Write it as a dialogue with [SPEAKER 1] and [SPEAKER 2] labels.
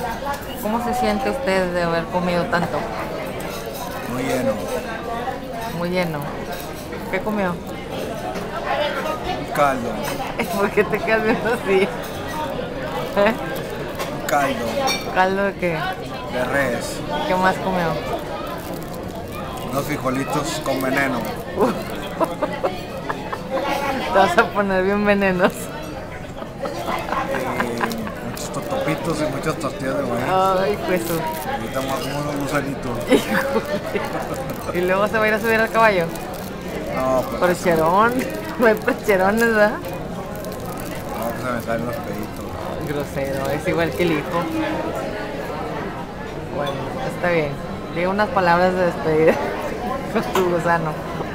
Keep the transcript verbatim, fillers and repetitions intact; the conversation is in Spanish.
[SPEAKER 1] ¿Cómo se siente usted de haber comido tanto?
[SPEAKER 2] Muy lleno.
[SPEAKER 1] Muy lleno. ¿Qué comió?
[SPEAKER 2] Un caldo.
[SPEAKER 1] ¿Por qué te quedas viendo así? ¿Eh?
[SPEAKER 2] Un caldo
[SPEAKER 1] ¿Caldo de qué?
[SPEAKER 2] de res.
[SPEAKER 1] ¿Qué más comió?
[SPEAKER 2] Unos frijolitos con veneno.
[SPEAKER 1] Te vas a poner bien venenos.
[SPEAKER 2] Y muchos totopitos y muchas tortillas de maíz.
[SPEAKER 1] Ay, Jesús.
[SPEAKER 2] Ahorita más como unos gusanitos.
[SPEAKER 1] Y luego se va a ir a subir al caballo.
[SPEAKER 2] No, pues.
[SPEAKER 1] Percherón. No hay percherones, ¿verdad?
[SPEAKER 2] No, pues se me salen los peditos.
[SPEAKER 1] Grosero, es igual que el hijo. Bueno, está bien. Diga unas palabras de despedida con tu gusano.